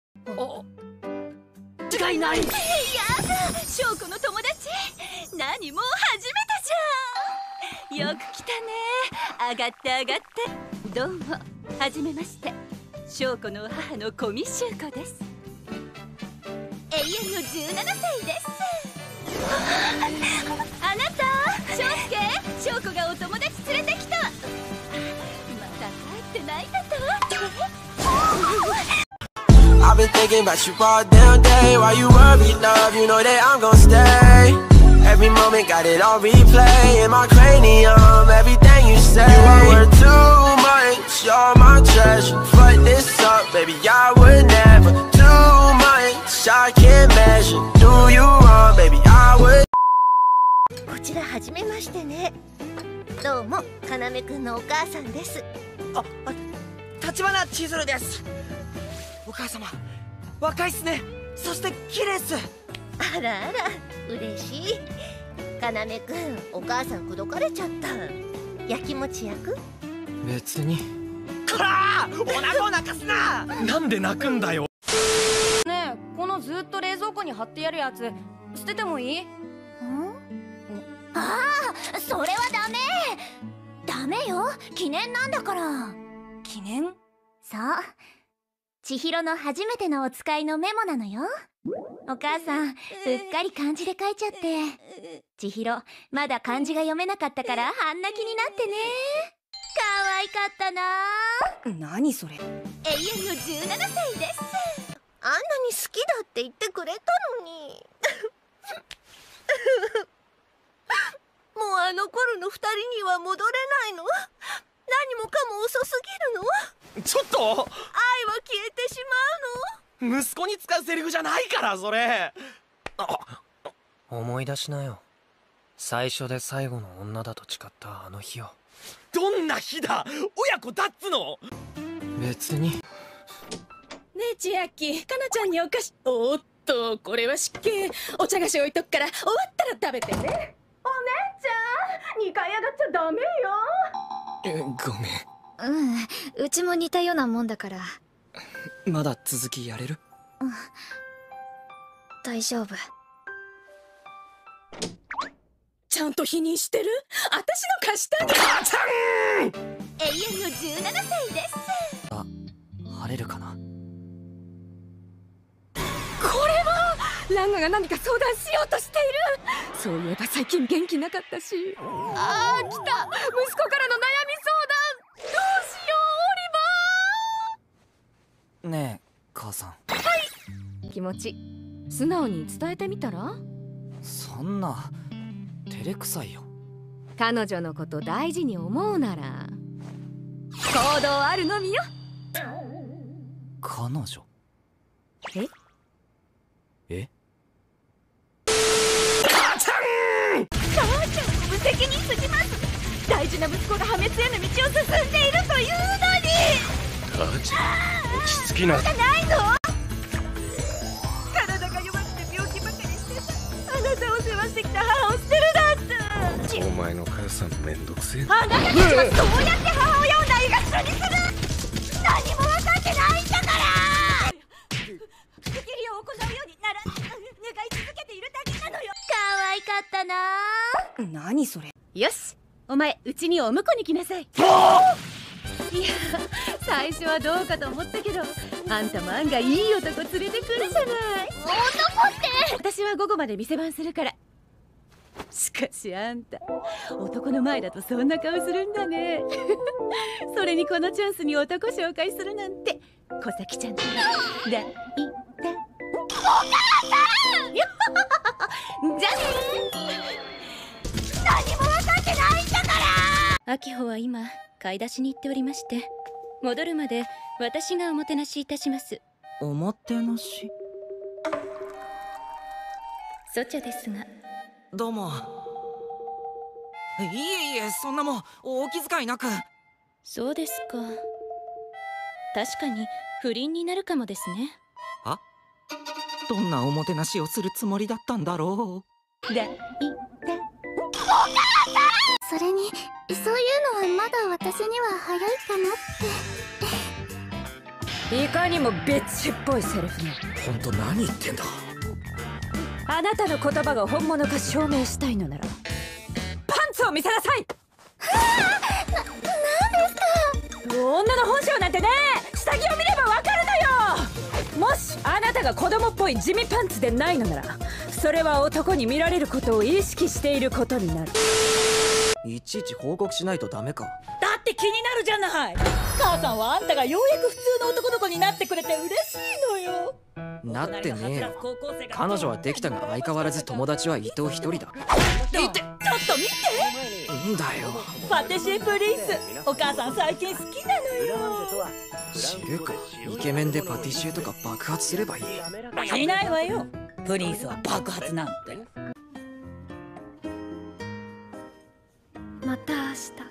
お、違いない。 やだ、翔子の友達。何もう初めてじゃん。よく来たね。上がって上がって。どうも、はじめまして。翔子の母の小見秀子です。永遠の17歳です。あなた、翔介、翔子がお友達連れてきた。まだ帰ってないんだと。 I've been thinking about you all damn day. Why you worry, love? You know that I'm gon' stay. Every moment got it on replay in my cranium. Everything you say, you are worth too much. You're my treasure. Fuck this up, baby. I would never. Too much, I can't measure. Do you wrong, baby? I would. こちらはじめましてね。どうも、かなめくんのお母さんです。 立花千鶴です。お母様、若いっすね。そして綺麗っす。 あらあら、嬉しい。かなめくん、お母さん口説かれちゃった。やきもち焼く？ 別に。 こらー、おなご泣かすな。 なんで泣くんだよ。 ねえ、このずっと冷蔵庫に貼ってやるやつ捨ててもいい？ ああ、それはダメ。ダメよ、記念なんだから。 記念？ そう、千尋の初めてのお使いのメモなのよ。お母さん、うっかり漢字で書いちゃって。千尋、まだ漢字が読めなかったから半泣きになってね。可愛かったな。 何それ？ 永遠の17歳です。 あんなに好きだって言ってくれたのに。もうあの頃の二人には戻れないの？何もかも遅すぎるの？ ちょっと。 愛は消えてしまうの？ 息子に使うセリフじゃないからそれ。思い出しなよ。最初で最後の女だと誓ったあの日を。どんな日だ。親子だっつの。別に。 ねえ千秋、かなちゃんにお菓子。おっと、これは失敬。お茶菓子置いとくから終わったら食べてね。お姉ちゃん、2回上がっちゃダメよ。 ごめん。うちも似たようなもんだから。 まだ続きやれる？ 大丈夫。 ちゃんと否認してる？私の貸した母ちゃん！ 永遠の17歳です。 晴れるかな。 これはランガが何か相談しようとしている。そういえば最近元気なかったし。ああ、来た、息子からの悩み相談。どうしよう、オリバー。 ねえ母さん。 はい。気持ち素直に伝えてみたら？ そんな照れくさいよ。 彼女のこと大事に思うなら行動あるのみよ。 彼女？え？母ちゃん！ 母ちゃんを無責任すぎます。大事な息子が破滅への道を進んでいるというのに。 母ちゃん、落ち着きな。 じゃないの？体が弱くて病気ばかりしてた。あなたを世話してきた母を捨てるなんて。 お前の母さんめんどくせえ。 あなたたちはそうやって母親をないがしろにする。何も分かってないんだから。不義理を行うようになら願い続けているだけなのよ。 可愛かったな。 何それ？ よし、お前うちにお婿に来なさい。いや、最初はどうかと思ったけど、あんたも案外いい男連れてくるじゃない。 男って。 私は午後まで店番するから。しかしあんた、男の前だとそんな顔するんだね。それにこのチャンスに男紹介するなんて小崎ちゃんだ。じゃあね。何も分かってないんだから。 秋穂は今買い出しに行っておりまして、戻るまで私がおもてなしいたします。 おもてなし？ そちゃですが。 どうも。いえいえ、そんなもんお気遣いなく。 そうですか。確かに不倫になるかもですね。 どんなおもてなしをするつもりだったんだろう。 それに、そういうのはまだ私には早いかなって。 いかにもビッチっぽいセリフね。 ほんと何言ってんだ。 あなたの言葉が本物か証明したいのならパンツを見せなさい。 なんですか。 女の本性なんてね、下着を見ればわかるのよ。もしあなたが子供っぽい地味パンツでないのなら、それは男に見られることを意識していることになる。 いちいち報告しないとダメか。 だって気になるじゃない。母さんはあんたがようやく普通の男の子になってくれて嬉しいのよ。 なってねえよ。彼女はできたが相変わらず友達は伊藤一人だ。 ちょっと見て。 んだよ。 パティシエプリンス、お母さん最近好きなのよ。 知るか。イケメンでパティシエとか爆発すればいい。 しないわよ。プリンスは爆発なんて。 また明日。